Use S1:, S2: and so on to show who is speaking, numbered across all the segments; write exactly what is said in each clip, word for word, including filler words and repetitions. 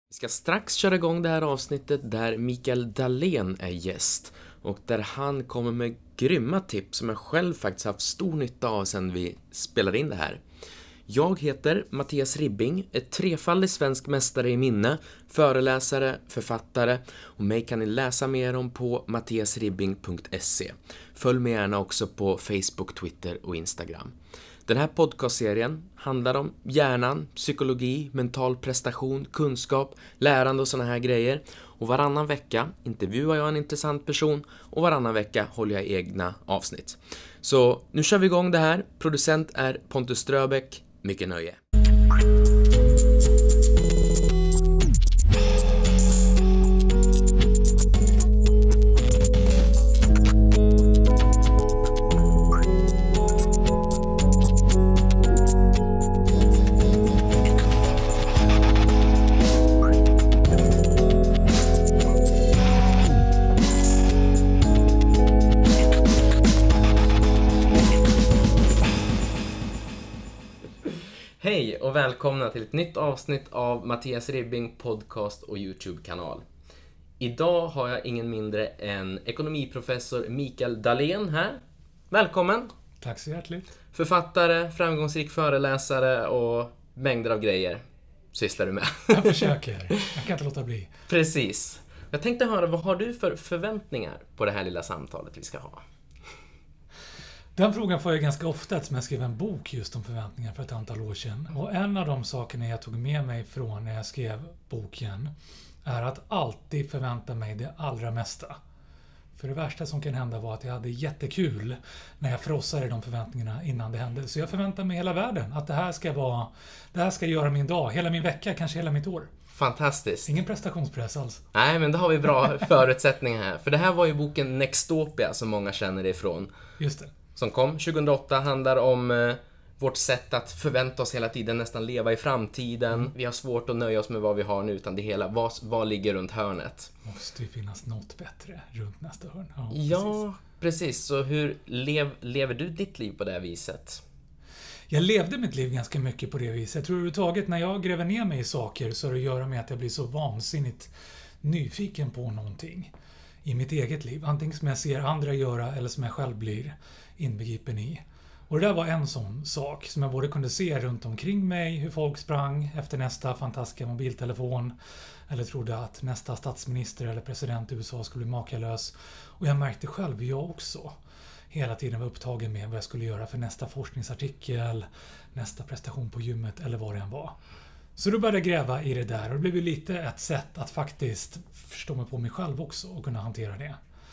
S1: Vi ska strax köra igång det här avsnittet där Mikael Dahlén är gäst och där han kommer med grymma tips som jag själv faktiskt haft stor nytta av sedan vi spelade in det här. Jag heter Mattias Ribbing, är trefaldig svensk mästare i minne, föreläsare, författare och mig kan ni läsa mer om på mattiasribbing punkt se. Följ mig gärna också på Facebook, Twitter och Instagram. Den här podcastserien handlar om hjärnan, psykologi, mental prestation, kunskap, lärande och såna här grejer. Och varannan vecka intervjuar jag en intressant person och varannan vecka håller jag egna avsnitt. Så nu kör vi igång det här. Producent är Pontus Ströbeck. Mycket nöje. Hej och välkomna till ett nytt avsnitt av Mattias Ribbing podcast och YouTube-kanal. Idag har jag ingen mindre än ekonomiprofessor Mikael Dahlén här. Välkommen!
S2: Tack så hjärtligt.
S1: Författare, framgångsrik föreläsare och mängder av grejer sysslar du med.
S2: Jag försöker, jag kan inte låta bli.
S1: Precis. Jag tänkte höra, vad har du för förväntningar på det här lilla samtalet vi ska ha?
S2: Den frågan får jag ganska ofta eftersom jag skrev en bok just om förväntningar för ett antal år sedan. Och en av de sakerna jag tog med mig från när jag skrev boken är att alltid förvänta mig det allra mesta. För det värsta som kan hända var att jag hade jättekul när jag frossade de förväntningarna innan det hände. Så jag förväntar mig hela världen att det här ska vara, det här ska göra min dag, hela min vecka, kanske hela mitt år.
S1: Fantastiskt.
S2: Ingen prestationspress alls.
S1: Nej, men då har vi bra förutsättningar här. För det här var ju boken Nextopia som många känner ifrån.
S2: Just det.
S1: Som kom tjugohundraåtta, handlar om eh, vårt sätt att förvänta oss hela tiden, nästan leva i framtiden. Mm. Vi har svårt att nöja oss med vad vi har nu, utan det hela, vad, vad ligger runt hörnet?
S2: Måste ju finnas något bättre runt nästa hörn.
S1: Ja, ja precis. precis. Så hur lev, lever du ditt liv på det här viset?
S2: Jag levde mitt liv ganska mycket på det viset. Jag tror överhuvudtaget när jag gräver ner mig i saker så har det att göra med att jag blir så vansinnigt nyfiken på någonting i mitt eget liv. Antingen som jag ser andra göra eller som jag själv blir inbegripen i. Och det där var en sån sak som jag både kunde se runt omkring mig, hur folk sprang efter nästa fantastiska mobiltelefon eller trodde att nästa statsminister eller president i U S A skulle bli makalös. Och jag märkte själv hur jag också hela tiden var upptagen med vad jag skulle göra för nästa forskningsartikel, nästa prestation på gymmet eller vad det än var. Så då började jag gräva i det där och det blev ju lite ett sätt att faktiskt förstå mig på mig själv också och kunna hantera det.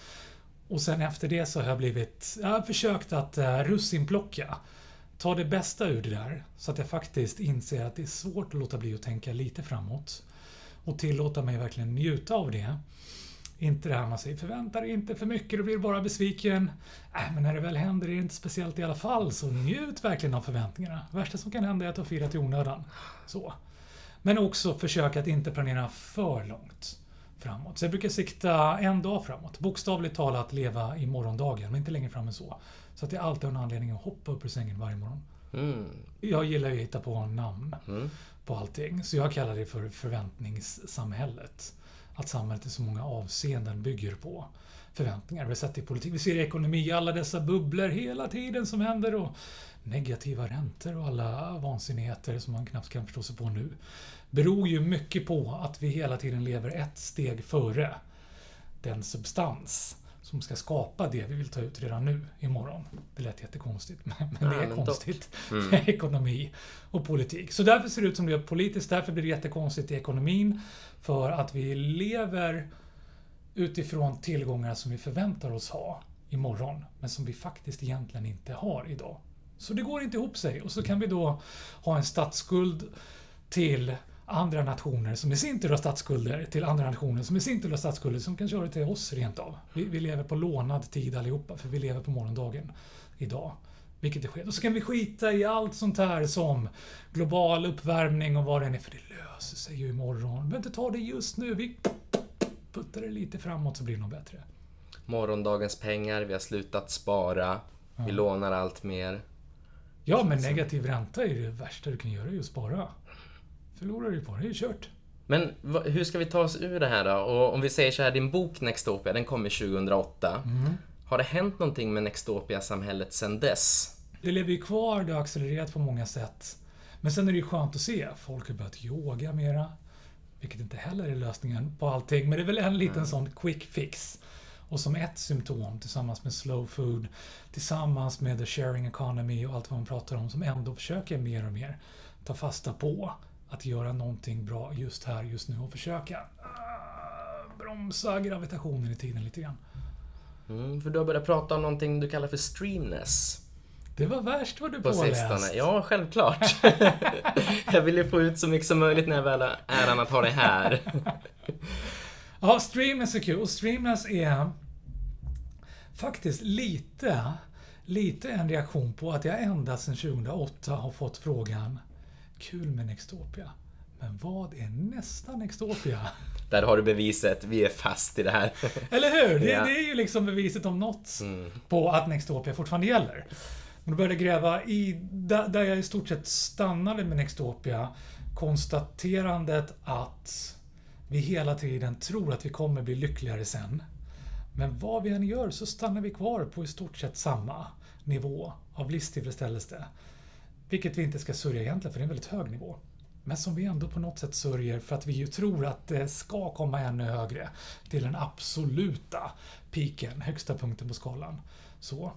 S2: Och sen efter det så har jag blivit, jag har försökt att uh, russinplocka, ta det bästa ur det där så att jag faktiskt inser att det är svårt att låta bli att tänka lite framåt och tillåta mig verkligen njuta av det. Inte det här man säger, förvänta dig inte för mycket, du blir bara besviken. Äh, men när det väl händer är det inte speciellt i alla fall, så njut verkligen av förväntningarna. Det värsta som kan hända är att du har firat i onödan. Så. Men också försöka att inte planera för långt framåt. Så jag brukar sikta en dag framåt. Bokstavligt talat leva i morgondagen, men inte längre fram än så. Så att jag alltid har en anledning att hoppa upp ur sängen varje morgon. Mm. Jag gillar ju att hitta på namn mm. på allting. Så jag kallar det för förväntningssamhället. Att samhället i så många avseenden bygger på förväntningar. Vi har sett i politik, vi ser i ekonomi, alla dessa bubblor hela tiden som händer och negativa räntor och alla vansinnigheter som man knappt kan förstå sig på nu. Beror ju mycket på att vi hela tiden lever ett steg före den substans som ska skapa det vi vill ta ut redan nu imorgon. Det lät jättekonstigt, men det är ja, konstigt mm. med ekonomi och politik. Så därför ser det ut som det gör politiskt, därför blir det jättekonstigt i ekonomin. För att vi lever utifrån tillgångar som vi förväntar oss ha imorgon, men som vi faktiskt egentligen inte har idag. Så det går inte ihop sig och så kan vi då ha en statsskuld till andra nationer som i sin tur har statsskulder till andra nationer som i sin tur har statsskulder som kan köra till oss rent av. Vi, vi lever på lånad tid allihopa för vi lever på morgondagen idag. Vilket är skit. Och så kan vi skita i allt sånt här som global uppvärmning och vad det är för det löser sig ju imorgon. Vi behöver inte ta det just nu. Vi puttar det lite framåt så blir det nog bättre.
S1: Morgondagens pengar, vi har slutat spara. Vi ja. lånar allt mer.
S2: Ja, men negativ ränta är det värsta du kan göra, just spara. Förlorar du på det, det är ju kört.
S1: Men v- hur ska vi ta oss ur det här då? Och om vi säger så här, din bok Nextopia, den kom i tjugohundraåtta.
S2: Mm.
S1: Har det hänt någonting med Nextopia-samhället sedan dess?
S2: Det lever ju kvar, det har accelererat på många sätt. Men sen är det ju skönt att se. Folk har börjat yoga mera. Vilket inte heller är lösningen på allting. Men det är väl en liten mm. sån quick fix. Och som ett symptom tillsammans med slow food, tillsammans med the sharing economy och allt vad man pratar om, som ändå försöker mer och mer ta fasta på att göra någonting bra just här, just nu och försöka uh, bromsa gravitationen i tiden lite grann.
S1: Mm, för du har börjat prata om någonting du kallar för streamness.
S2: Det var värst vad du
S1: på
S2: påläst.
S1: sistone. Ja, självklart. Jag vill ju få ut så mycket som möjligt när jag väl har äran att ha det här.
S2: Ja, streamness är kul. Och streamness är faktiskt lite, lite en reaktion på att jag ända sedan tjugohundraåtta har fått frågan: kul med Nextopia, men vad är nästa Nextopia?
S1: Där har du beviset, vi är fast i det här.
S2: Eller hur? Det,
S1: Ja.
S2: det är ju liksom beviset om något
S1: Mm.
S2: på att Nextopia fortfarande gäller. Och då började jag gräva i, där, där jag i stort sett stannade med Nextopia, konstaterandet att vi hela tiden tror att vi kommer bli lyckligare sen. Men vad vi än gör så stannar vi kvar på i stort sett samma nivå av livstillfredsställelse. Vilket vi inte ska sörja egentligen, för det är en väldigt hög nivå. Men som vi ändå på något sätt sörjer för att vi ju tror att det ska komma ännu högre till den absoluta piken, högsta punkten på skalan. Så.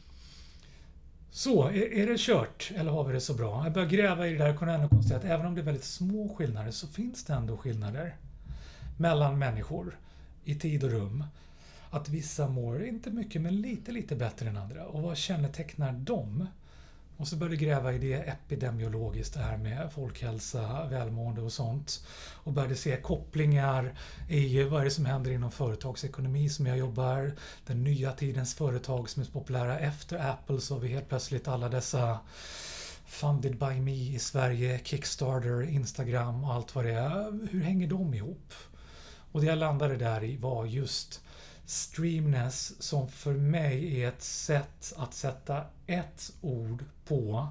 S2: Så, är, är det kört eller har vi det så bra? Jag börjar gräva i det där och kunna ändå konstatera att även om det är väldigt små skillnader så finns det ändå skillnader mellan människor i tid och rum. Att vissa mår inte mycket men lite lite bättre än andra. Och vad kännetecknar dem? Och så började gräva i det epidemiologiskt, det här med folkhälsa, välmående och sånt. Och började se kopplingar i vad är det som händer inom företagsekonomi som jag jobbar. Den nya tidens företag som är populära efter Apple, så har vi helt plötsligt alla dessa funded by me i Sverige, Kickstarter, Instagram och allt vad det är. Hur hänger de ihop? Och det jag landade där i var just streamness, som för mig är ett sätt att sätta ett ord på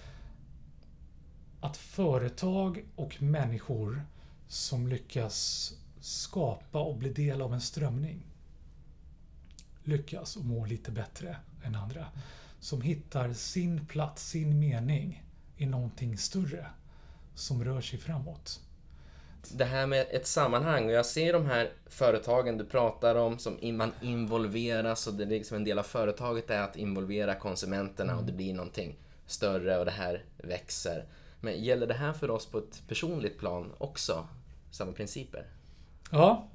S2: att företag och människor som lyckas skapa och bli del av en strömning lyckas och mår lite bättre än andra. Som hittar sin plats, sin mening i någonting större som rör sig framåt.
S1: Det här med ett sammanhang, och jag ser de här företagen du pratar om som man involveras, och det är liksom en del av företaget är att involvera konsumenterna mm. och det blir någonting större och det här växer. Men gäller det här för oss på ett personligt plan också? Samma principer?
S2: Ja.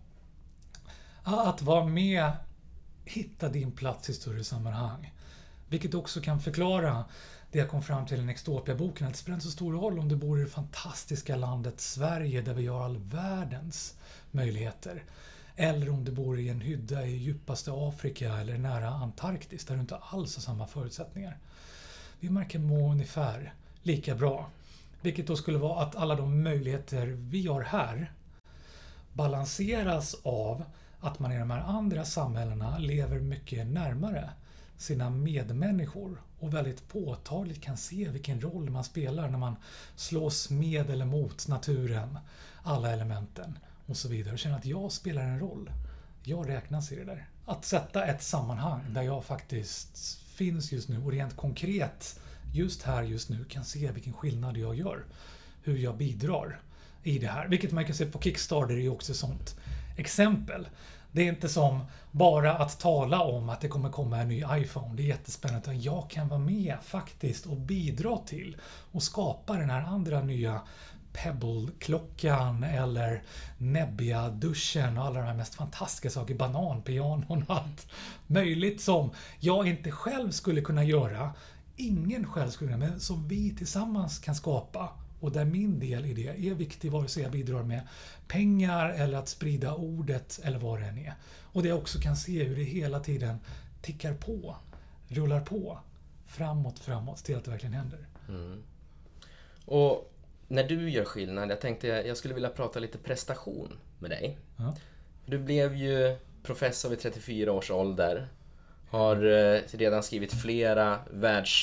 S2: Att vara med, hitta din plats i större sammanhang. Vilket också kan förklara det jag kom fram till i Nextopia-boken, att det spelar inte så stor roll om du bor i det fantastiska landet Sverige där vi har all världens möjligheter. Eller om du bor i en hydda i djupaste Afrika eller nära Antarktis där du inte alls har samma förutsättningar. Vi märker må ungefär lika bra. Vilket då skulle vara att alla de möjligheter vi har här balanseras av att man i de här andra samhällena lever mycket närmare sina medmänniskor och väldigt påtagligt kan se vilken roll man spelar när man slåss med eller mot naturen, alla elementen och så vidare. Och känner att jag spelar en roll. Jag räknas i det där. Att sätta ett sammanhang där jag faktiskt finns just nu och rent konkret just här just nu kan se vilken skillnad jag gör. Hur jag bidrar i det här. Vilket man kan se på Kickstarter är också sånt exempel. Det är inte som bara att tala om att det kommer komma en ny iPhone. Det är jättespännande. Jag kan vara med faktiskt och bidra till och skapa den här andra nya Pebble-klockan eller Nebbia-duschen och alla de här mest fantastiska saker, bananpianon och allt möjligt som jag inte själv skulle kunna göra. Ingen själv skulle kunna, men som vi tillsammans kan skapa. Och där min del i det är viktig, vare sig jag bidrar med pengar eller att sprida ordet eller vad det än är. Och det jag också kan se hur det hela tiden tickar på, rullar på, framåt, framåt, till att det verkligen händer.
S1: Mm. Och när du gör skillnad, jag tänkte jag skulle vilja prata lite prestation med dig.
S2: Ja.
S1: Du blev ju professor vid trettiofyra års ålder. Har redan skrivit flera världs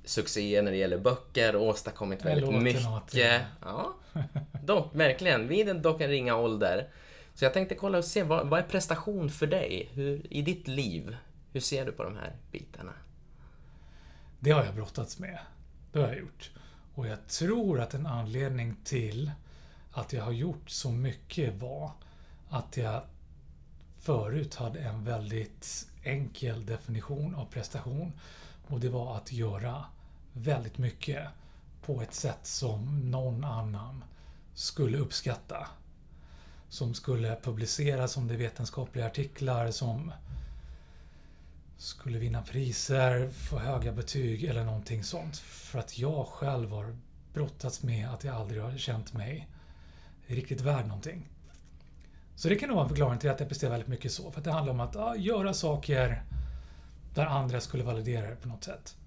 S1: succéer när det gäller böcker och åstadkommit väldigt mycket. Något, ja. Ja, dock, verkligen. Vid en dock en ringa ålder. Så jag tänkte kolla och se, vad, vad är prestation för dig? Hur, i ditt liv, hur ser du på de här bitarna?
S2: Det har jag brottats med. Det har jag gjort. Och jag tror att en anledning till att jag har gjort så mycket var att jag förut hade en väldigt enkel definition av prestation. Och det var att göra väldigt mycket på ett sätt som någon annan skulle uppskatta. Som skulle publiceras som det vetenskapliga artiklar, som skulle vinna priser, få höga betyg eller någonting sånt. För att jag själv har brottats med att jag aldrig har känt mig riktigt värd någonting. Så det kan nog vara en förklaring till att jag presterar väldigt mycket så. För att det handlar om att ja, göra saker där andra skulle validera det på något sätt.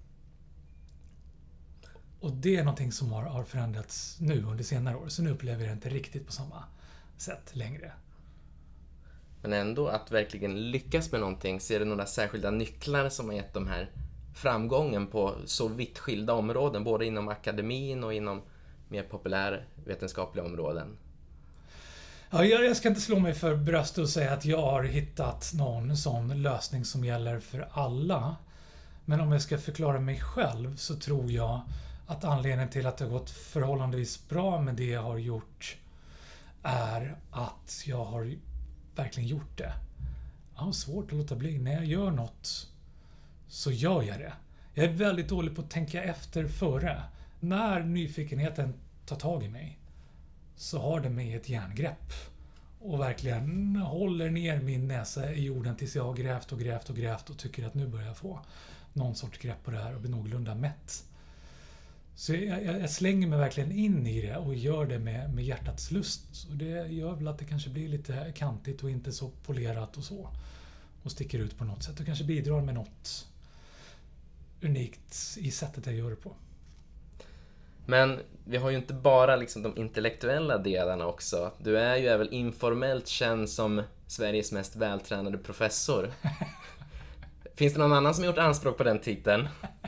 S2: Och det är någonting som har, har förändrats nu under senare år. Så nu upplever jag det inte riktigt på samma sätt längre.
S1: Men ändå att verkligen lyckas med någonting, ser du några särskilda nycklar som har gett de här framgången på så vitt skilda områden, både inom akademin och inom mer populärvetenskapliga områden?
S2: Ja, jag ska inte slå mig för bröstet och säga att jag har hittat någon sån lösning som gäller för alla. Men om jag ska förklara mig själv så tror jag att anledningen till att det har gått förhållandevis bra med det jag har gjort är att jag har verkligen gjort det. Jag har svårt att låta bli. När jag gör något så gör jag det. Jag är väldigt dålig på att tänka efter före. När nyfikenheten tar tag i mig så har det mig ett järngrepp och verkligen håller ner min näsa i jorden tills jag har grävt och grävt och grävt och tycker att nu börjar jag få någon sorts grepp på det här och blir någorlunda mätt. Så jag, jag, jag slänger mig verkligen in i det och gör det med, med hjärtats lust. Och det gör väl att det kanske blir lite kantigt och inte så polerat och så. Och sticker ut på något sätt och kanske bidrar med något unikt i sättet jag gör det på.
S1: Men vi har ju inte bara liksom de intellektuella delarna också. Du är ju även informellt känd som Sveriges mest vältränade professor. Finns det någon annan som har gjort anspråk på den titeln?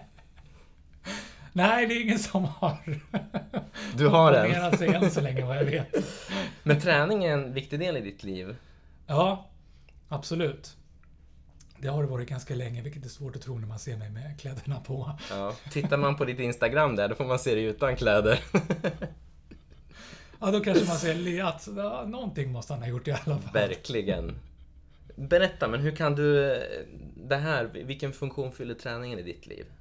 S2: Nej, det är ingen som har.
S1: Du har den.
S2: Sig än så länge vad jag vet.
S1: Men träning är en viktig del i ditt liv.
S2: Ja, absolut. Det har det varit ganska länge, vilket är svårt att tro när man ser mig med kläderna på.
S1: Ja, tittar man på ditt Instagram där, då får man se dig utan kläder.
S2: Ja, då kanske man ser att ja, någonting måste han ha gjort i alla fall.
S1: Verkligen. Berätta, men hur kan du det här, vilken funktion fyller träningen i ditt liv?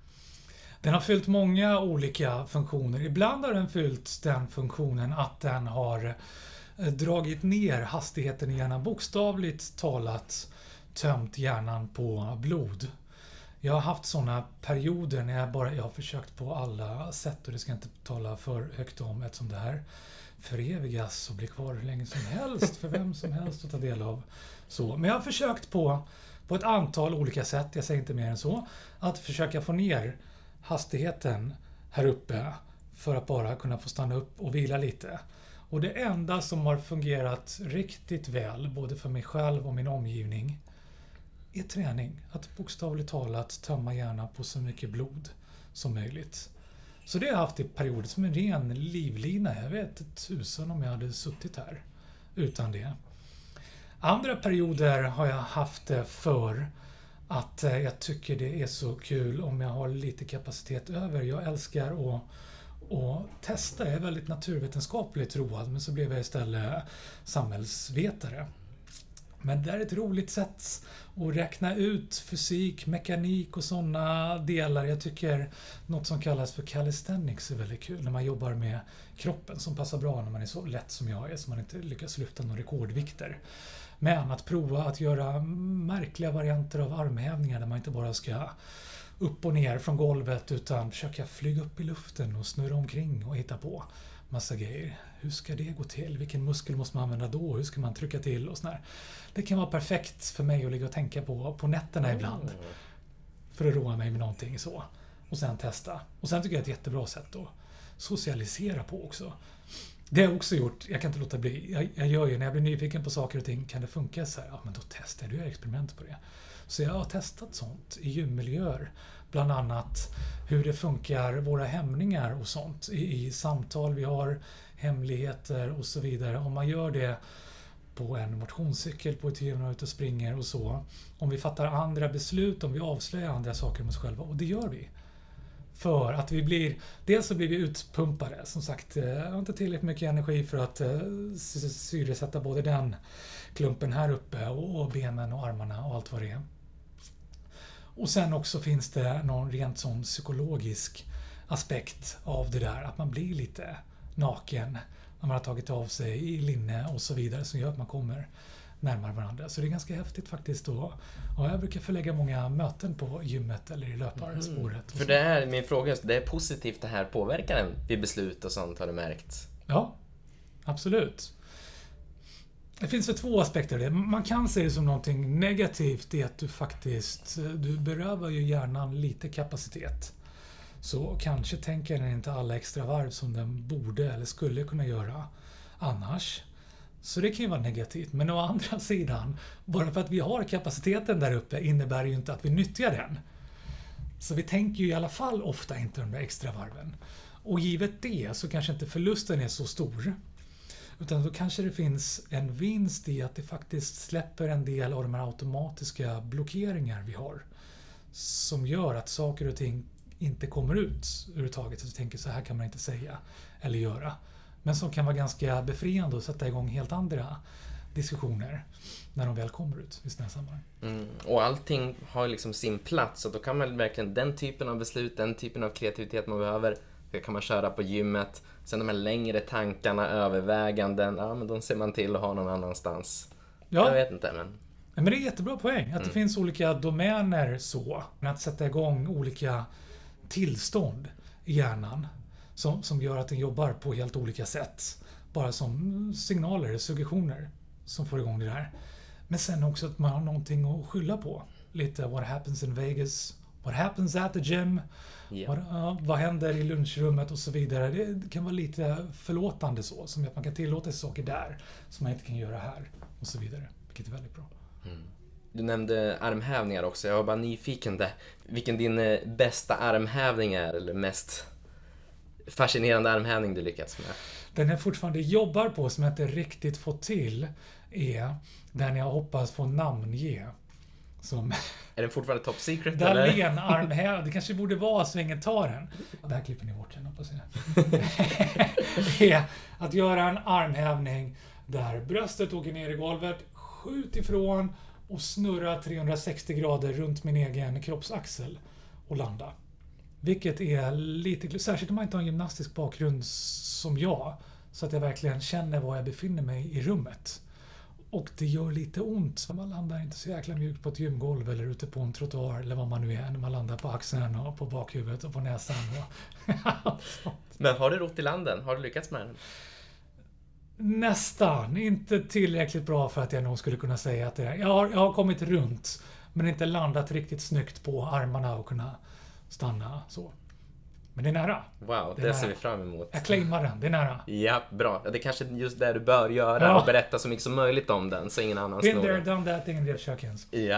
S2: Den har fyllt många olika funktioner. Ibland har den fyllt den funktionen att den har dragit ner hastigheten i hjärnan, bokstavligt talat tömt hjärnan på blod. Jag har haft sådana perioder när jag bara jag har försökt på alla sätt, och det ska jag inte tala för högt om eftersom det här förevigas och blir kvar hur länge som helst för vem som helst att ta del av. Så, men jag har försökt på, på ett antal olika sätt, jag säger inte mer än så, att försöka få ner hastigheten här uppe för att bara kunna få stanna upp och vila lite. Och det enda som har fungerat riktigt väl, både för mig själv och min omgivning, är träning. Att bokstavligt talat tömma hjärnan på så mycket blod som möjligt. Så det har jag haft i perioder som en ren livlina. Jag vet tusen om jag hade suttit här utan det. Andra perioder har jag haft det för att jag tycker det är så kul om jag har lite kapacitet över. Jag älskar att, att testa. Jag är väldigt naturvetenskapligt road, men så blev jag istället samhällsvetare. Men det är ett roligt sätt att räkna ut fysik, mekanik och sådana delar. Jag tycker något som kallas för calisthenics är väldigt kul. När man jobbar med kroppen, som passar bra när man är så lätt som jag är, så man inte lyckas lyfta några rekordvikter. Men att prova att göra märkliga varianter av armhävningar där man inte bara ska upp och ner från golvet utan försöka flyga upp i luften och snurra omkring och hitta på massa grejer. Hur ska det gå till? Vilken muskel måste man använda då? Hur ska man trycka till? Och sådär. Det kan vara perfekt för mig att ligga och tänka på på nätterna ibland. För att roa mig med någonting så. Och sen testa. Och sen tycker jag det är ett jättebra sätt att socialisera på också. Det har jag också gjort. Jag kan inte låta bli. Jag, jag gör ju, när jag blir nyfiken på saker och ting, kan det funka så här? Ja, men då testar jag. Du gör experiment på det. Så jag har testat sånt i gymmiljöer. Bland annat hur det funkar, våra hämningar och sånt. I, i samtal vi har, hemligheter och så vidare. Om man gör det på en motionscykel, på ett gym och ute och springer och så. Om vi fattar andra beslut, om vi avslöjar andra saker om oss själva. Och det gör vi. För att vi blir, dels så blir vi utpumpade. Som sagt, jag har inte tillräckligt mycket energi för att syresätta både den klumpen här uppe och benen och armarna och allt vad det är. Och sen också finns det någon rent sån psykologisk aspekt av det där. Att man blir lite naken när man har tagit av sig i linne och så vidare, som gör att man kommer närmare varandra. Så det är ganska häftigt faktiskt då. Och jag brukar förlägga många möten på gymmet eller i löparspåret.
S1: Mm. För det är min fråga, det är positivt det här påverkar en vid beslut och sånt, har du märkt?
S2: Ja, absolut. Det finns väl två aspekter av det. Man kan se det som någonting negativt i att du faktiskt, du berövar ju hjärnan lite kapacitet. Så kanske tänker den inte alla extra varv som den borde eller skulle kunna göra annars. Så det kan ju vara negativt. Men å andra sidan, bara för att vi har kapaciteten där uppe innebär det ju inte att vi nyttjar den. Så vi tänker ju i alla fall ofta inte de där extra varven. Och givet det så kanske inte förlusten är så stor. Utan då kanske det finns en vinst i att det faktiskt släpper en del av de här automatiska blockeringar vi har. Som gör att saker och ting inte kommer ut överhuvudtaget. Så du tänker så här kan man inte säga eller göra. Men som kan vara ganska befriande och sätta igång helt andra diskussioner när de väl kommer ut i sådana sammanhang.
S1: Mm. Och allting har liksom sin plats, så då kan man verkligen den typen av beslut, den typen av kreativitet man behöver, det kan man köra på gymmet. Sen de här längre tankarna, överväganden, ja men de ser man till att ha någon annanstans. Ja. Jag vet inte, men...
S2: Men det är jättebra poäng, att
S1: mm.
S2: det finns olika domäner så. Att sätta igång olika tillstånd i hjärnan som, som gör att den jobbar på helt olika sätt. Bara som signaler, suggestioner som får igång det där. Men sen också att man har någonting att skylla på. Lite what happens in Vegas, what happens at the gym, yeah. what, uh, vad händer i lunchrummet och så vidare. Det kan vara lite förlåtande så, som att man kan tillåta sig saker där som man inte kan göra här och så vidare. Vilket är väldigt bra.
S1: Mm. Du nämnde armhävningar också. Jag var bara nyfiken där. Vilken din bästa armhävning är, eller mest fascinerande armhävning du lyckats med?
S2: Den jag fortfarande jobbar på som jag inte riktigt fått till är den jag hoppas få namnge. Som
S1: är den fortfarande top secret?
S2: Dahlén armhävning. Det kanske borde vara så ingen tar den. Det här klipper ni bort sen, hoppas jag. Det är att göra en armhävning där bröstet åker ner i golvet, skjut ifrån och snurra trehundrasextio grader runt min egen kroppsaxel och landa. Vilket är lite, särskilt om man inte har en gymnastisk bakgrund som jag, så att jag verkligen känner var jag befinner mig i rummet. Och det gör lite ont. Man landar inte så jäkla mjukt på ett gymgolv eller ute på en trottoar eller vad man nu är, när man landar på axeln och på bakhuvudet och på näsan. Och
S1: Men har du rott i landen? Har du lyckats med den?
S2: Nästan. Inte tillräckligt bra för att jag nog skulle kunna säga att det är. Jag har, jag har kommit runt, men inte landat riktigt snyggt på armarna och kunna stanna så. Men det är nära.
S1: Wow, det,
S2: det
S1: ser vi fram emot.
S2: Jag claimar den, det är nära.
S1: Ja, bra. Ja, det är kanske just det du bör göra, ja. Och berätta så mycket som möjligt om den, så ingen annan
S2: Been
S1: snor
S2: there,
S1: den.
S2: done that thing in the kökens.
S1: Ja.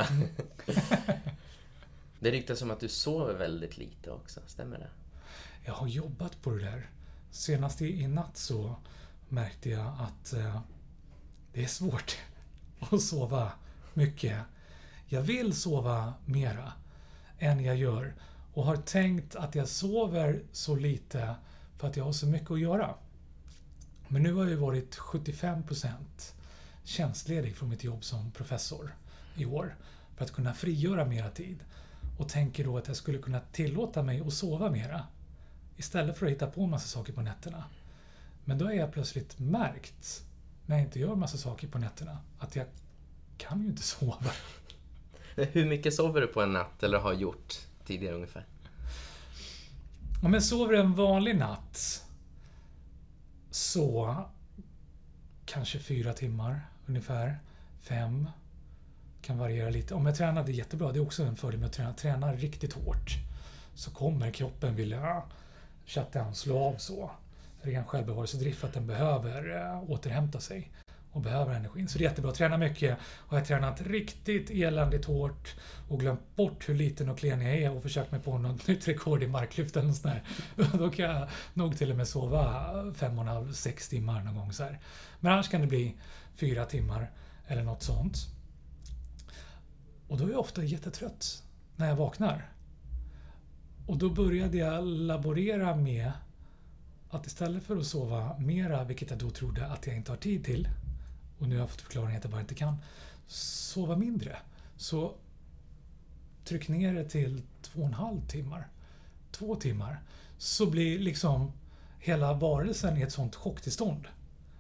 S1: Det ryktas som att du sover väldigt lite också, stämmer det?
S2: Jag har jobbat på det där. Senast i, i natt så märkte jag att eh, det är svårt att sova mycket. Jag vill sova mera än jag gör. Och har tänkt att jag sover så lite för att jag har så mycket att göra. Men nu har jag varit sjuttiofem procent tjänstledig från mitt jobb som professor i år. För att kunna frigöra mera tid. Och tänker då att jag skulle kunna tillåta mig att sova mera. Istället för att hitta på en massa saker på nätterna. Men då är jag plötsligt märkt, när jag inte gör en massa saker på nätterna, att jag kan ju inte sova.
S1: Hur mycket sover du på en natt eller har gjort tidigare ungefär?
S2: Om jag sover en vanlig natt så kanske fyra timmar ungefär. Fem. Kan variera lite. Om jag tränar, det är jättebra. Det är också en fördel med att träna. Tränar riktigt hårt så kommer kroppen vilja shut down, slå av så. ren självbevarelsedrift för att den behöver äh, återhämta sig och behöver energin. Så det är jättebra att träna mycket. Och jag har tränat riktigt eländigt hårt och glömt bort hur liten och klen jag är och försökt mig på något nytt rekord i marklyft eller sånt där. Då kan jag nog till och med sova fem och en halv, sex timmar någon gång så här. Men annars kan det bli fyra timmar eller något sånt. Och då är jag ofta jättetrött när jag vaknar. Och då började jag laborera med att istället för att sova mera, vilket jag då trodde att jag inte har tid till, och nu har jag fått förklaringen att jag bara inte kan, sova mindre. Så tryck ner det till två och en halv timmar. Två timmar. Så blir liksom hela varelsen i ett sånt chocktillstånd.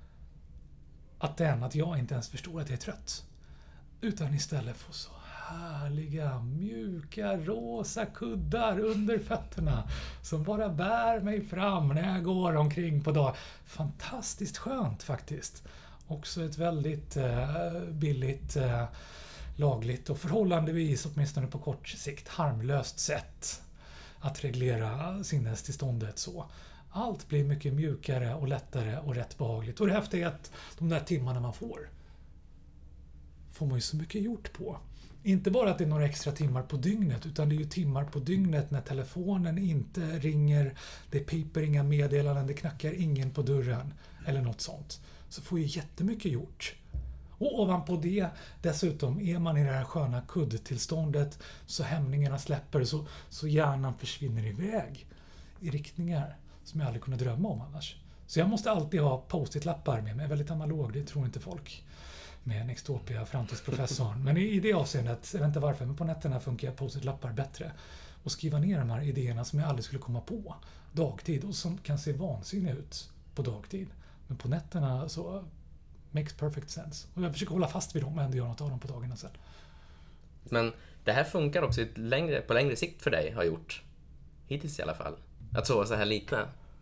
S2: Att den, att jag inte ens förstår att jag är trött. Utan istället får så härliga, mjuka, rosa kuddar under fötterna som bara bär mig fram när jag går omkring på dagen. Fantastiskt skönt faktiskt. Också ett väldigt eh, billigt, eh, lagligt och förhållandevis, åtminstone på kort sikt, harmlöst sätt att reglera sinnestillståndet så. Allt blir mycket mjukare och lättare och rätt behagligt. Och det häftiga är att de där timmarna man får får man ju så mycket gjort på. Inte bara att det är några extra timmar på dygnet, utan det är ju timmar på dygnet när telefonen inte ringer, det piper inga meddelanden, det knackar ingen på dörren eller något sånt. Så får ju jättemycket gjort. Och ovanpå det, dessutom, är man i det här sköna kuddtillståndet så hämningarna släpper, så, så hjärnan försvinner iväg i riktningar som jag aldrig kunde drömma om annars. Så jag måste alltid ha post-it-lappar med mig, väldigt analog, det tror inte folk. Med Nextopia, framtidsprofessorn. Men i, i det avseendet, jag vet inte varför, men på nätterna funkar post-it-lappar bättre. Och skriva ner de här idéerna som jag aldrig skulle komma på dagtid och som kan se vansinniga ut på dagtid. Men på nätterna så makes perfect sense. Och jag försöker hålla fast vid dem och ändå göra något av dem på dagarna sen.
S1: Men det här funkar också längre, på längre sikt för dig, har gjort. Hittills i alla fall. Att sova så här lite.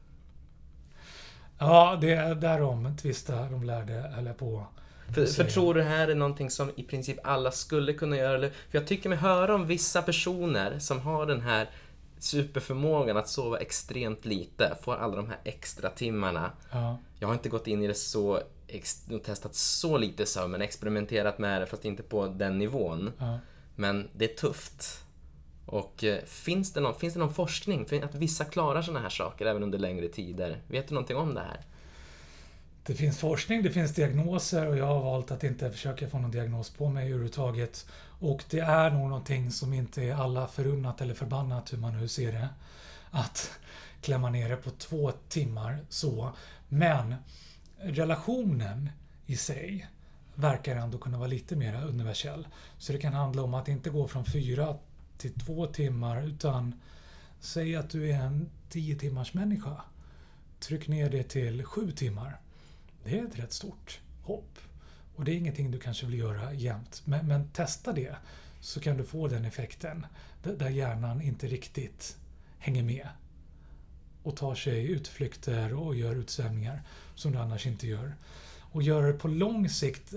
S2: Ja, det är därom tvista de lärde, höll jag på.
S1: För, för tror du det här är någonting som i princip alla skulle kunna göra? Eller? För jag tycker mig höra om vissa personer som har den här superförmågan att sova extremt lite, får alla de här extra timmarna.
S2: Ja.
S1: Jag har inte gått in i det så, testat så lite sömn, men experimenterat med det, fast inte på den nivån.
S2: Ja.
S1: Men det är tufft. Och eh, finns det någon, finns det någon forskning för att vissa klarar såna här saker även under längre tider? Vet du någonting om det här?
S2: Det finns forskning, det finns diagnoser och jag har valt att inte försöka få någon diagnos på mig överhuvudtaget. Och det är nog någonting som inte är alla förunnat eller förbannat, hur man nu ser det. Att klämma ner det på två timmar så. Men relationen i sig verkar ändå kunna vara lite mer universell. Så det kan handla om att inte gå från fyra till två timmar, utan säg att du är en tio timmars människa. Tryck ner det till sju timmar. Det är ett rätt stort hopp. Och det är ingenting du kanske vill göra jämt. Men, men testa det, så kan du få den effekten där hjärnan inte riktigt hänger med och tar sig utflykter och gör utsvävningar som du annars inte gör. Och gör det på lång sikt.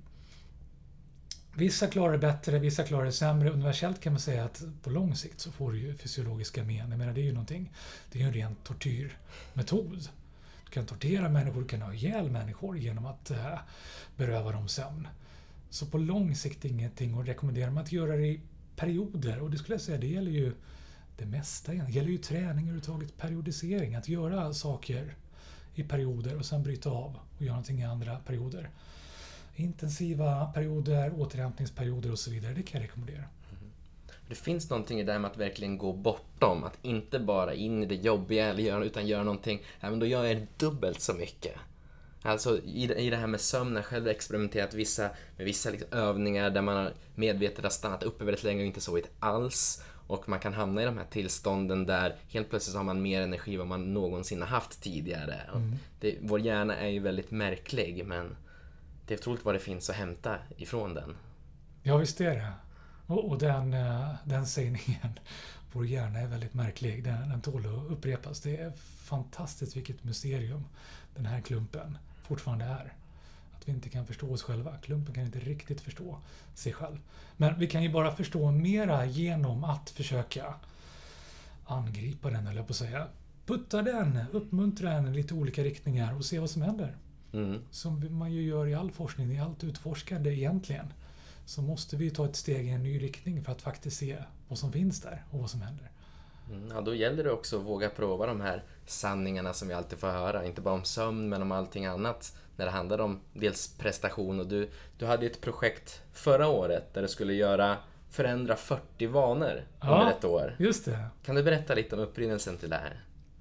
S2: Vissa klarar det bättre, vissa klarar det sämre. Universellt kan man säga att på lång sikt så får du ju fysiologiska men. Jag menar, det är ju någonting, det är ju en ren tortyrmetod. Du kan tortera människor, du kan ha ihjäl människor genom att äh, beröva dem sömn. Så på lång sikt ingenting, och rekommenderar man att göra det i perioder. Och det skulle jag säga, det gäller ju det mesta. Det gäller ju träning överhuvudtaget, periodisering. Att göra saker i perioder och sen bryta av och göra någonting i andra perioder. Intensiva perioder, återhämtningsperioder och så vidare, det kan jag rekommendera.
S1: Det finns någonting i det här med att verkligen gå bortom, att inte bara in i det jobbiga eller göra, utan göra någonting, även då gör jag dubbelt så mycket. Alltså i, i det här med sömn, jag själv experimenterat vissa, med vissa liksom övningar där man medvetet har stannat uppe väldigt länge och inte sovit alls, och man kan hamna i de här tillstånden där helt plötsligt har man mer energi än vad man någonsin har haft tidigare. Mm. Det, vår hjärna är ju väldigt märklig, men det är otroligt vad det finns att hämta ifrån den.
S2: Ja, visst är det. Och, och den, den sägningen, vår hjärna är väldigt märklig. Den, den tål att upprepas. Det är fantastiskt vilket mysterium den här klumpen fortfarande är. Att vi inte kan förstå oss själva. Klumpen kan inte riktigt förstå sig själv. Men vi kan ju bara förstå mera genom att försöka angripa den, eller på att säga. putta den, uppmuntra den i lite olika riktningar och se vad som händer.
S1: Mm.
S2: Som man ju gör i all forskning, i allt utforskande egentligen. Så måste vi ta ett steg i en ny riktning för att faktiskt se vad som finns där och vad som händer.
S1: Mm, ja, då gäller det också att våga prova de här sanningarna som vi alltid får höra. Inte bara om sömn, men om allting annat. När det handlar om dels prestation. Och du, du hade ett projekt förra året där du skulle göra förändra fyrtio vanor
S2: ja,
S1: under ett år.
S2: Just det.
S1: Kan du berätta lite om upprinnelsen till det här?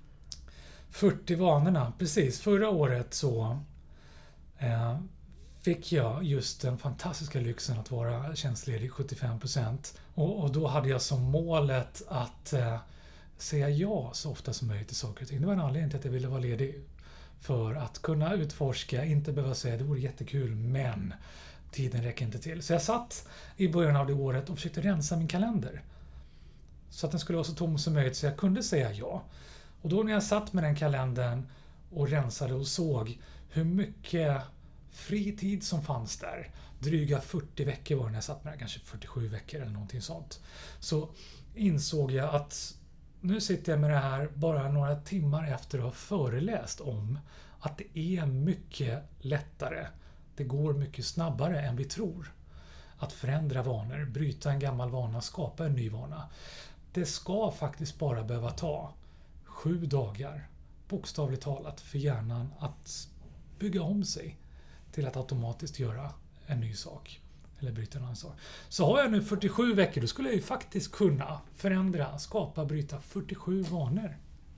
S2: fyrtio vanorna, precis. Förra året så eh, fick jag just den fantastiska lyxen att vara tjänstledig sjuttiofem procent. Och, och då hade jag som målet att eh, säga ja så ofta som möjligt till saker och ting. Det var en anledning till att jag ville vara ledig. För att kunna utforska, inte behöva säga det vore jättekul, men tiden räcker inte till. Så jag satt i början av det året och försökte rensa min kalender. Så att den skulle vara så tom som möjligt så jag kunde säga ja. Och då när jag satt med den kalendern och rensade och såg hur mycket fri tid som fanns där. Dryga fyrtio veckor var det när jag satt med det, kanske fyrtiosju veckor eller någonting sånt. Så insåg jag att nu sitter jag med det här bara några timmar efter att ha föreläst om att det är mycket lättare. Det går mycket snabbare än vi tror. Att förändra vanor, bryta en gammal vana, skapa en ny vana. Det ska faktiskt bara behöva ta sju dagar, bokstavligt talat, för hjärnan att bygga om sig till att automatiskt göra en ny sak. Eller bryta en annan sak. Så har jag nu fyrtiosju veckor, då skulle jag ju faktiskt kunna förändra, skapa, bryta fyrtiosju vanor.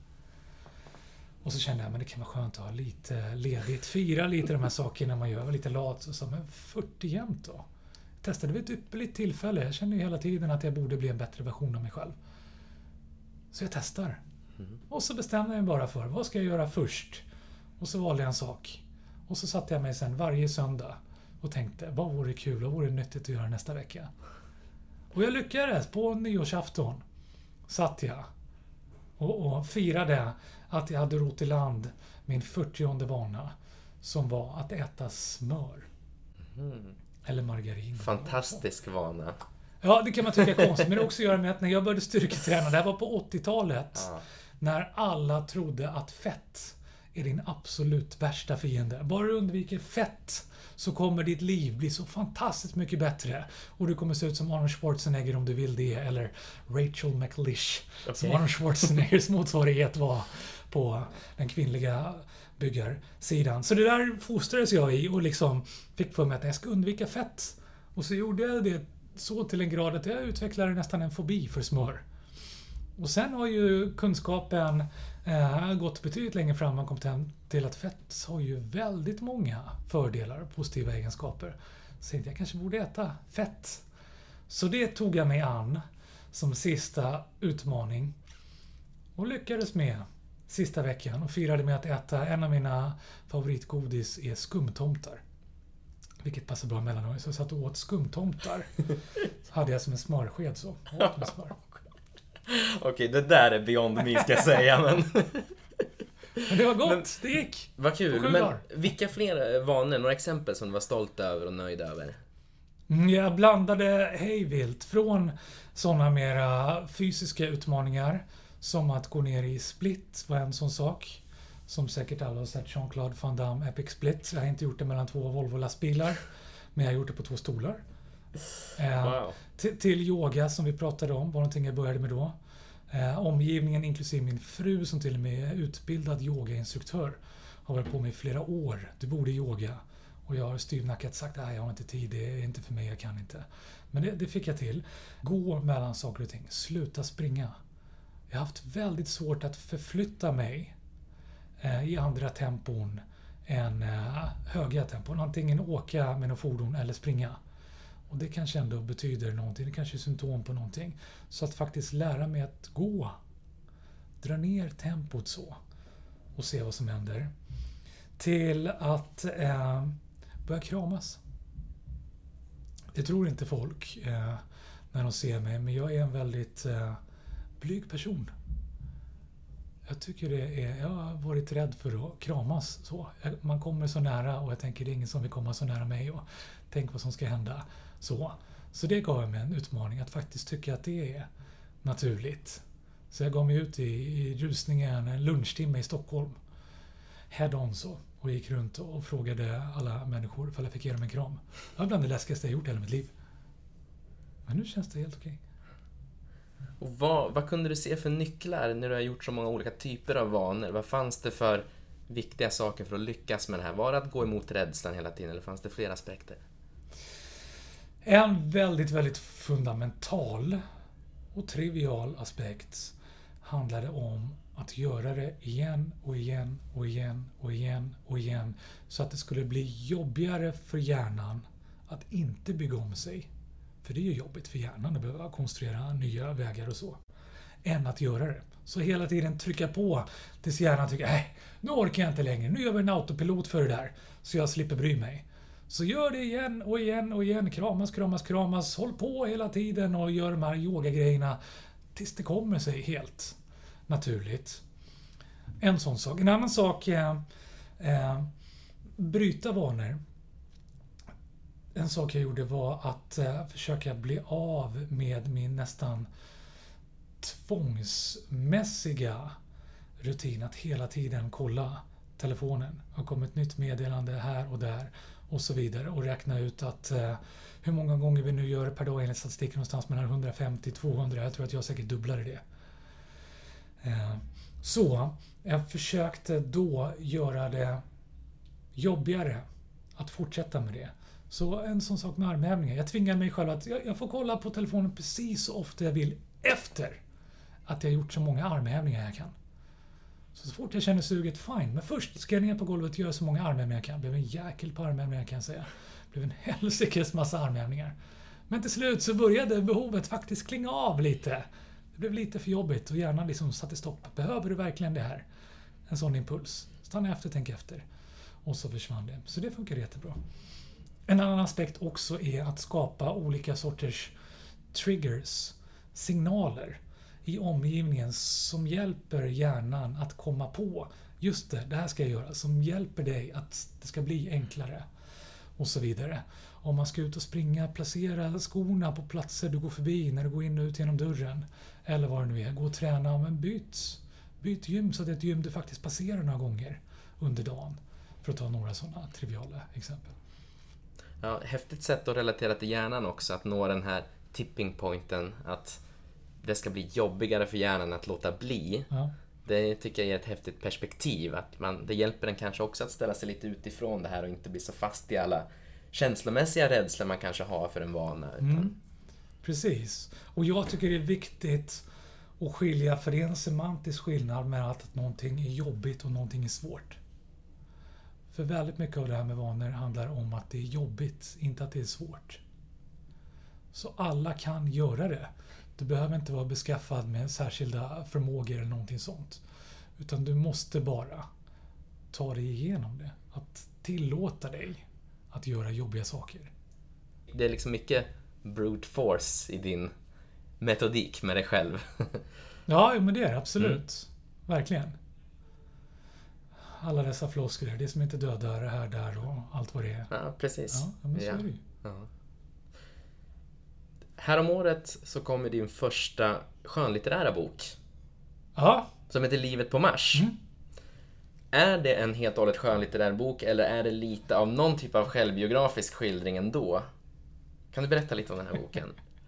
S2: Och så kände jag, men det kan vara skönt att ha lite ledigt, fira lite de här sakerna man gör, lite lat. Så sa, men fyrtio jämt då? Jag testade vid ett ypperligt tillfälle. Jag kände ju hela tiden att jag borde bli en bättre version av mig själv. Så jag testar. Mm. Och så bestämde jag mig bara för, vad ska jag göra först? Och så valde jag en sak. Och så satte jag mig sen varje söndag och tänkte, vad vore kul, vad vore nyttigt att göra nästa vecka? Och jag lyckades. På nyårsafton satt jag och, och firade att jag hade rott i land min fyrtionde vana, som var att äta smör. Mm. Eller margarin.
S1: Fantastisk vana.
S2: Ja, det kan man tycka är konstigt. Men det också gör med att när jag började styrketräna, det här var på åttiotalet, ja. När alla trodde att fett är din absolut värsta fiende. Bara du undviker fett så kommer ditt liv bli så fantastiskt mycket bättre. Och du kommer se ut som Arnold Schwarzenegger om du vill det. Eller Rachel McLish. Okay. Som Arnold Schwarzeneggers motsvarighet var på den kvinnliga byggarsidan. Så det där fostrades jag i och liksom fick för mig att jag ska undvika fett. Och så gjorde jag det så till en grad att jag utvecklade nästan en fobi för smör. Och sen har ju kunskapen eh, gått betydligt längre fram. Man kom till att fett har ju väldigt många fördelar, positiva egenskaper. Så jag kanske borde äta fett. Så det tog jag mig an som sista utmaning. Och lyckades med sista veckan och firade med att äta en av mina favoritgodis är skumtomtar. Vilket passar bra mellanåt. Så jag satt och åt skumtomtar. Så hade jag som en smörsked så. Åt med smör.
S1: Okej, det där är beyond me ska jag säga, men...
S2: men det var gott, men, det gick.
S1: Vad kul, men dagar. Vilka fler vanor, några exempel som du var stolt över och nöjd över?
S2: Jag blandade hejvilt från sådana mera fysiska utmaningar som att gå ner i split var en sån sak. Som säkert alla har sett Jean-Claude Van Damme Epic Split. Jag har inte gjort det mellan två Volvo-lastbilar, men jag har gjort det på två stolar. Wow. Till, till yoga som vi pratade om, var någonting jag började med då. Eh, omgivningen inklusive min fru som till och med är utbildad yogainstruktör har varit på mig i flera år. Du borde yoga. Och jag har styvnackat sagt att jag har inte tid, det är inte för mig, jag kan inte. Men det, det fick jag till. Gå mellan saker och ting. Sluta springa. Jag har haft väldigt svårt att förflytta mig eh, i andra tempon än eh, höga tempon. Antingen åka med någon fordon eller springa. Och det kanske ändå betyder någonting. Det kanske är symptom på någonting. Så att faktiskt lära mig att gå. Dra ner tempot så. Och se vad som händer. Till att eh, börja kramas. Det tror inte folk eh, när de ser mig. Men jag är en väldigt eh, blyg person. Jag tycker det är... Jag har varit rädd för att kramas så. Man kommer så nära och jag tänker det är ingen som vill komma så nära mig. Och tänk vad som ska hända. Så, så det gav mig en utmaning att faktiskt tycka att det är naturligt. Så jag gav mig ut i, i rusningen en lunchtimme i Stockholm. Head on så. Och gick runt och frågade alla människor ifall jag fick ge dem en kram. Det var bland det läskigaste jag gjort i hela mitt liv. Men nu känns det helt okej.
S1: Och vad, vad kunde du se för nycklar när du har gjort så många olika typer av vanor? Vad fanns det för viktiga saker för att lyckas med det här? Var det att gå emot rädslan hela tiden eller fanns det fler aspekter?
S2: En väldigt, väldigt fundamental och trivial aspekt handlade om att göra det igen och igen och igen och igen och igen så att det skulle bli jobbigare för hjärnan att inte bygga om sig. För det är ju jobbigt för hjärnan att behöva konstruera nya vägar och så. Än att göra det. Så hela tiden trycka på tills hjärnan tycker nej, nu orkar jag inte längre. Nu gör vi en autopilot för det där så jag slipper bry mig. Så gör det igen och igen och igen. Kramas, kramas, kramas. Håll på hela tiden och gör de här yoga-grejerna tills det kommer sig helt naturligt. En sån sak. En annan sak är eh, bryta vanor. En sak jag gjorde var att eh, försöka bli av med min nästan tvångsmässiga rutin att hela tiden kolla telefonen. Det har kommit ett nytt meddelande här och där och så vidare och räkna ut att eh, hur många gånger vi nu gör per dag enligt statistiken någonstans mellan hundrafemtio till tvåhundra. Jag tror att jag säkert dubblade det. Eh, så jag försökte då göra det jobbigare att fortsätta med det. Så en sån sak med armhävningar. Jag tvingar mig själv att jag, jag får kolla på telefonen precis så ofta jag vill efter att jag gjort så många armhävningar jag kan. Så, så fort jag känner suget, fine. Men först ska jag ner på golvet och göra så många armhävningar jag kan. Det blev en jäkel på armhävningar kan jag säga. Det blev en helsikes massa armhävningar. Men till slut så började behovet faktiskt klinga av lite. Det blev lite för jobbigt och hjärnan liksom satte stopp. Behöver du verkligen det här? En sån impuls. Stanna efter, tänk efter. Och så försvann det. Så det funkar jättebra. En annan aspekt också är att skapa olika sorters triggers, signaler i omgivningen som hjälper hjärnan att komma på just det, det här ska jag göra, som hjälper dig att det ska bli enklare och så vidare. Om man ska ut och springa, placera skorna på platser du går förbi när du går in och ut genom dörren eller vad det nu är, gå och träna, men byt, byt gym så att det är ett gym du faktiskt passerar några gånger under dagen, för att ta några sådana triviala exempel.
S1: Ja, häftigt sätt att relatera till hjärnan också, att nå den här tipping pointen, att det ska bli jobbigare för hjärnan att låta bli.
S2: Ja.
S1: Det tycker jag är ett häftigt perspektiv, att man, det hjälper den kanske också att ställa sig lite utifrån det här och inte bli så fast i alla känslomässiga rädslor man kanske har för en vana. Utan...
S2: Mm. Precis. Och jag tycker det är viktigt att skilja, för det är en semantisk skillnad med att någonting är jobbigt och någonting är svårt. För väldigt mycket av det här med vanor handlar om att det är jobbigt, inte att det är svårt. Så alla kan göra det. Du behöver inte vara beskaffad med särskilda förmågor eller någonting sånt. Utan du måste bara ta dig igenom det. Att tillåta dig att göra jobbiga saker.
S1: Det är liksom mycket brute force i din metodik med dig själv.
S2: Ja, men det är det absolut.
S1: Mm.
S2: Verkligen. Alla dessa floskler, det som inte dödar, det här, där och allt vad det är.
S1: Ja, precis.
S2: Ja, men så
S1: ja.
S2: är det ju.
S1: Ja. Häromåret så kommer din första skönlitterära bok.
S2: Ja.
S1: Som heter Livet på Mars.
S2: Mm.
S1: Är det en helt och hållet skönlitterär bok eller är det lite av någon typ av självbiografisk skildring ändå? Kan du berätta lite om den här boken?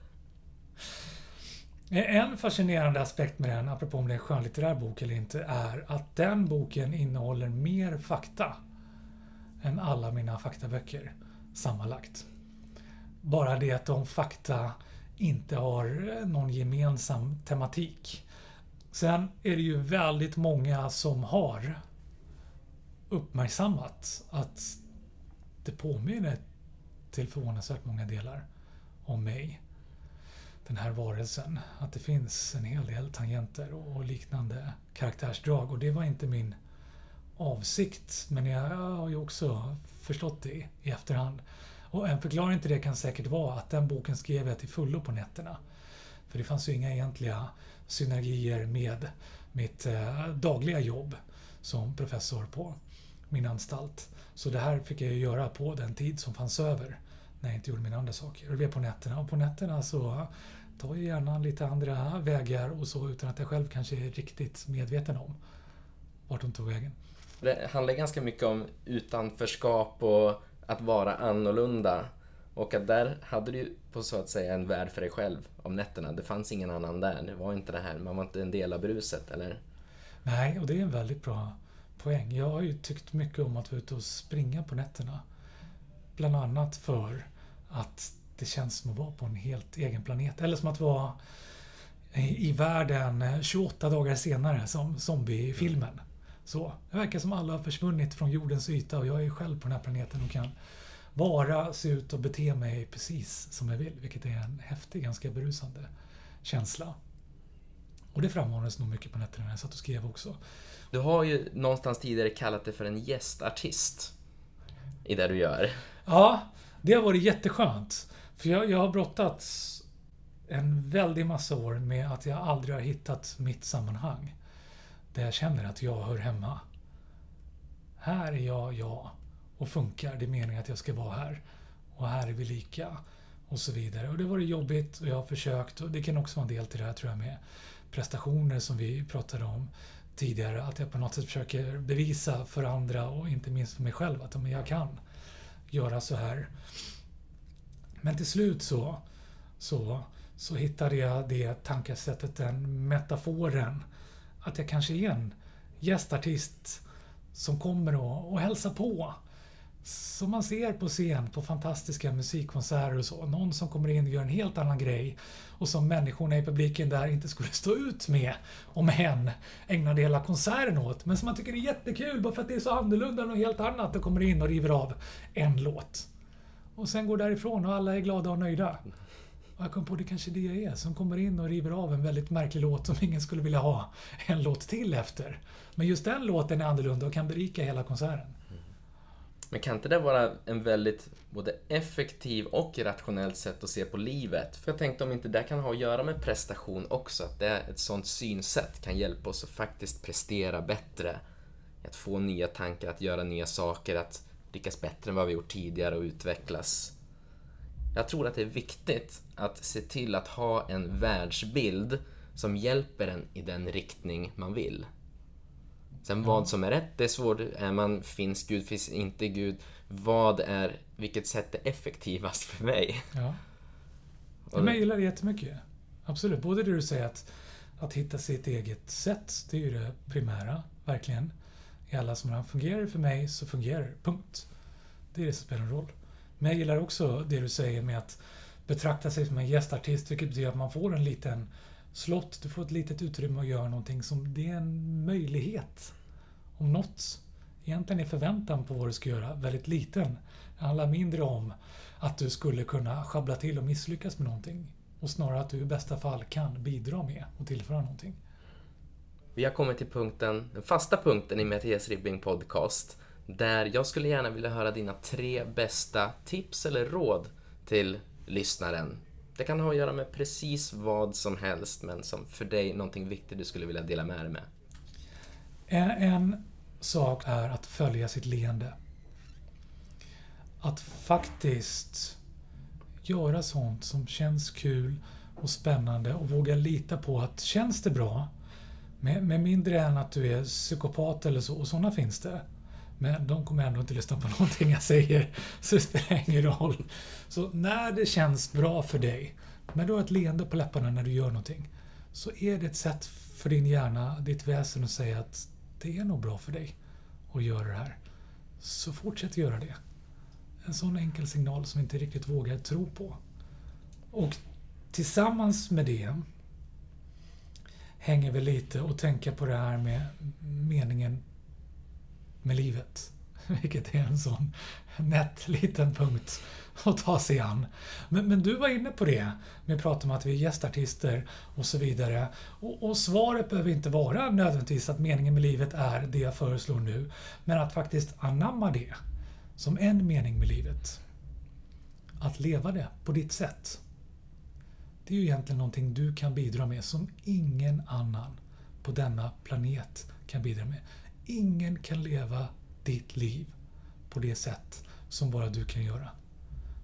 S2: En fascinerande aspekt med den, apropå om det är en skönlitterär bok eller inte, är att den boken innehåller mer fakta än alla mina faktaböcker sammanlagt. Bara det att de fakta inte har någon gemensam tematik. Sen är det ju väldigt många som har uppmärksammat att det påminner till förvånansvärt många delar om mig. Den här varelsen. Att det finns en hel del tangenter och liknande karaktärsdrag. Och det var inte min avsikt. Men jag har ju också förstått det i efterhand. Och en förklaring till det kan säkert vara att den boken skrev jag till fullo på nätterna. För det fanns ju inga egentliga synergier med mitt eh, dagliga jobb som professor på min anstalt. Så det här fick jag ju göra på den tid som fanns över när jag inte gjorde mina andra saker. Och det är på nätterna. Och på nätterna så tar jag gärna lite andra vägar och så utan att jag själv kanske är riktigt medveten om vart de tog vägen.
S1: Det handlar ganska mycket om utanförskap och att vara annorlunda. Och att där hade du på så att säga en värld för dig själv om nätterna. Det fanns ingen annan där. Det var inte det här. Man var inte en del av bruset, eller?
S2: Nej, och det är en väldigt bra poäng. Jag har ju tyckt mycket om att vara ute och springa på nätterna. Bland annat för att det känns som att vara på en helt egen planet. Eller som att vara i, i världen tjugoåtta dagar senare som zombiefilmen. Så, det verkar som alla har försvunnit från jordens yta och jag är själv på den här planeten och kan vara, se ut och bete mig precis som jag vill. Vilket är en häftig, ganska berusande känsla. Och det framhålls nog mycket på nätterna när jag satt och skrev också.
S1: Du har ju någonstans tidigare kallat det för en gästartist i det du gör.
S2: Ja, det har varit jätteskönt. För jag, jag har brottats en väldig massa år med att jag aldrig har hittat mitt sammanhang. Där jag känner att jag hör hemma. Här är jag, jag. Och funkar. Det är meningen att jag ska vara här. Och här är vi lika. Och så vidare. Och det var jobbigt och jag har försökt. Och det kan också vara en del till det här tror jag med prestationer som vi pratade om tidigare. Att jag på något sätt försöker bevisa för andra och inte minst för mig själv att jag kan göra så här. Men till slut så, så, så hittade jag det tankesättet, den metaforen. Att jag kanske är en gästartist som kommer och, och hälsar på. Som man ser på scen på fantastiska musikkonserter och så. Någon som kommer in och gör en helt annan grej. Och som människorna i publiken där inte skulle stå ut med om hen ägnade hela konserten åt. Men som man tycker är jättekul bara för att det är så annorlunda än något helt annat. Och kommer in och river av en låt. Och sen går därifrån och alla är glada och nöjda. Och jag kom på det kanske det jag är. Som kommer in och river av en väldigt märklig låt som ingen skulle vilja ha en låt till efter. Men just den låten är annorlunda och kan berika hela konserten.
S1: Men kan inte det vara en väldigt både effektiv och rationellt sätt att se på livet? För jag tänkte om inte det kan ha att göra med prestation också. Att det är ett sånt synsätt kan hjälpa oss att faktiskt prestera bättre. Att få nya tankar, att göra nya saker, att lyckas bättre än vad vi gjort tidigare och utvecklas. Jag tror att det är viktigt att se till att ha en världsbild som hjälper en i den riktning man vill. Sen ja. Vad som är rätt, det är svårt. Är man finns Gud, finns inte Gud? Vad är, vilket sätt är effektivast för mig?
S2: Ja. Men jag gillar det jättemycket. Absolut. Både det du säger att, att hitta sitt eget sätt, det är ju det primära, verkligen. I alla som fungerar för mig så fungerar det. Punkt. Det är det som spelar en roll. Men jag gillar också det du säger med att betrakta sig som en gästartist, vilket betyder att man får en liten slott, du får ett litet utrymme att göra någonting som det är en möjlighet. Om något egentligen är förväntan på vad du ska göra väldigt liten. Det handlar mindre om att du skulle kunna schabbla till och misslyckas med någonting. Och snarare att du i bästa fall kan bidra med och tillföra någonting.
S1: Vi har kommit till punkten, den fasta punkten i Mattias Ribbing podcast. Där jag skulle gärna vilja höra dina tre bästa tips eller råd till lyssnaren. Det kan ha att göra med precis vad som helst, men som för dig någonting viktigt du skulle vilja dela med dig med.
S2: En, en sak är att följa sitt leende. Att faktiskt göra sånt som känns kul och spännande och våga lita på att känns det bra, med, med mindre än att du är psykopat eller så, och sådana finns det. Men de kommer ändå inte lyssna på någonting jag säger, så det spelar ingen roll. Så när det känns bra för dig, när du har ett leende på läpparna när du gör någonting, så är det ett sätt för din hjärna, ditt väsen att säga att det är nog bra för dig att göra det här. Så fortsätt göra det. En sån enkel signal som inte riktigt vågar tro på. Och tillsammans med det hänger vi lite och tänka på det här med meningen med livet. Vilket är en sån nätt liten punkt att ta sig an. Men, men du var inne på det med att prata om att vi är gästartister och så vidare. Och, och svaret behöver inte vara nödvändigtvis att meningen med livet är det jag föreslår nu. Men att faktiskt anamma det som en mening med livet. Att leva det på ditt sätt. Det är ju egentligen någonting du kan bidra med som ingen annan på denna planet kan bidra med. Ingen kan leva ditt liv på det sätt som bara du kan göra.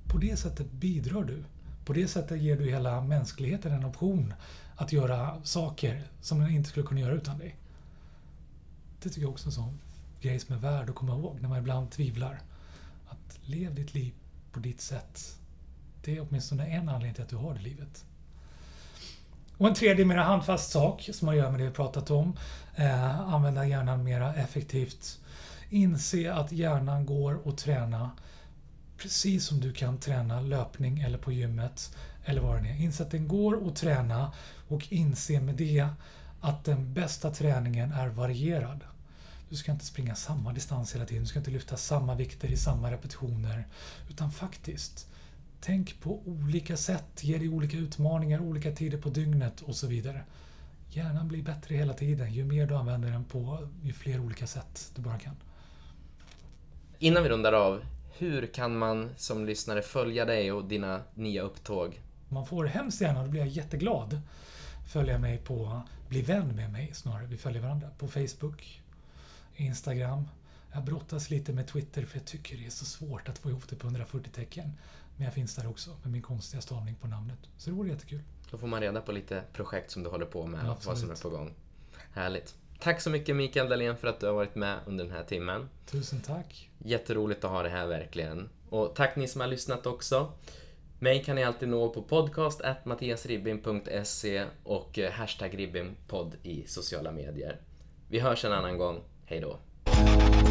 S2: På det sättet bidrar du. På det sättet ger du hela mänskligheten en option att göra saker som den inte skulle kunna göra utan dig. Det tycker jag också är en sån grej som är värd att komma ihåg när man ibland tvivlar. Att lev ditt liv på ditt sätt. Det är åtminstone en anledning till att du har det livet. Och en tredje mer handfast sak som man gör med det vi pratat om. Eh, använda hjärnan mer effektivt. Inse att hjärnan går att träna precis som du kan träna löpning eller på gymmet eller vad det är. Inse att den går att träna och inse med det att den bästa träningen är varierad. Du ska inte springa samma distans hela tiden. Du ska inte lyfta samma vikter i samma repetitioner. Utan faktiskt, tänk på olika sätt. Ge dig olika utmaningar, olika tider på dygnet och så vidare. Hjärnan blir bättre hela tiden. Ju mer du använder den på, ju fler olika sätt du bara kan.
S1: Innan vi rundar av, hur kan man som lyssnare följa dig och dina nya upptåg?
S2: Man får hemskt gärna, då blir jag jätteglad, följa mig på, bli vän med mig snarare. Vi följer varandra på Facebook, Instagram. Jag brottas lite med Twitter för jag tycker det är så svårt att få ihop det på hundrafyrtio tecken. Men jag finns där också med min konstiga stavning på namnet. Så det vore jättekul.
S1: Då får man reda på lite projekt som du håller på med,
S2: Ja,
S1: vad som är på gång. Härligt. Tack så mycket Mikael Dahlén för att du har varit med under den här timmen.
S2: Tusen tack.
S1: Jätteroligt att ha det här verkligen. Och tack ni som har lyssnat också. Mig kan ni alltid nå på podcast at mattiasribbin punkt se och hashtag ribbinpodd i sociala medier. Vi hörs en annan gång. Hej då.